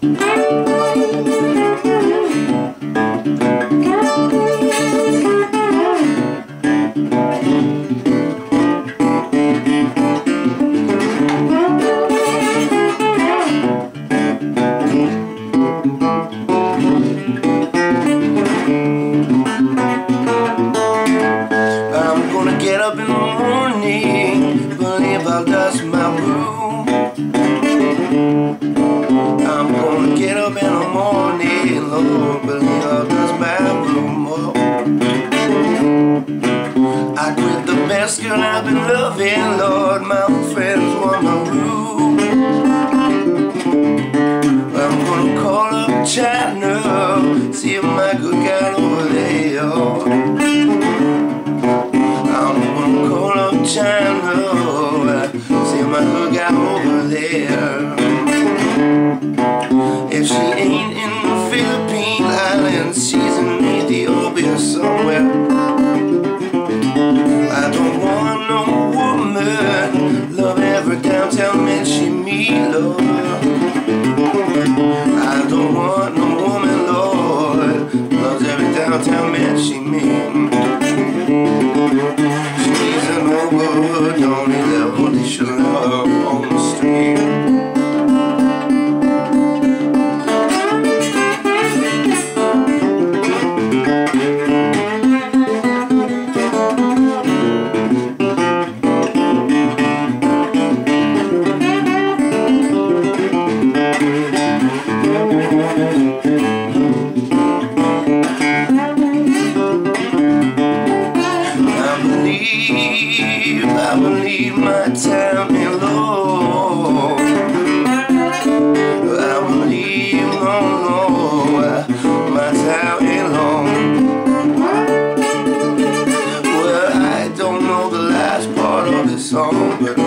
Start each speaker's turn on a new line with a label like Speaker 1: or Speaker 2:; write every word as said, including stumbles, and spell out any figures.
Speaker 1: Get up in the morning, believe I'll dust my room. I'm gonna get up in the morning, Lord, believe I'll dust my room. Oh. I quit the best girl I've been loving, Lord, my friends want my room. I'm gonna call up China, see if my good guy over there. China, see my hook out over there. If she ain't in the Philippine Islands, she's in Ethiopia somewhere. I don't want no woman love every downtown man she meet, Lord. I don't want no woman, Lord, loves every downtown man she meet. Good, only level they should love on the street. I believe my time in Lord. I believe, oh Lord, my time in Lord. Well, I don't know the last part of this song, but